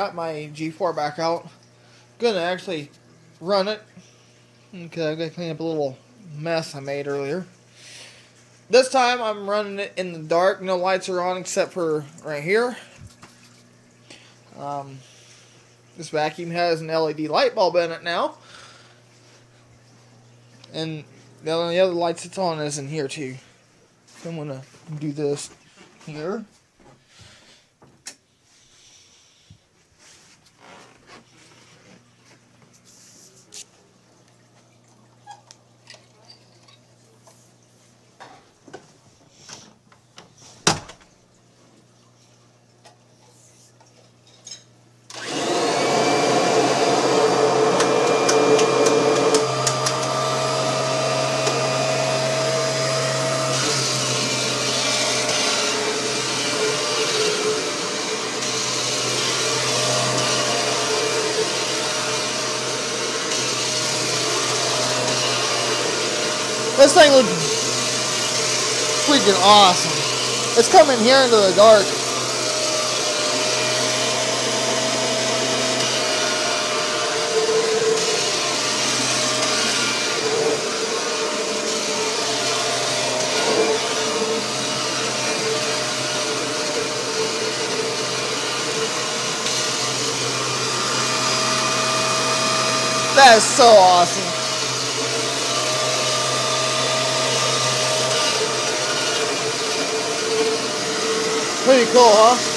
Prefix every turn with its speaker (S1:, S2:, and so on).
S1: Got my G4 back out. Gonna actually run it. Okay, I'm gonna clean up a little mess I made earlier. This time I'm running it in the dark. No lights are on except for right here. This vacuum has an LED light bulb in it now. And the only other lights it's on is in here too. So I'm gonna do this here. This thing looks freaking awesome. It's coming here into the dark. That is so awesome. Pretty cool, huh?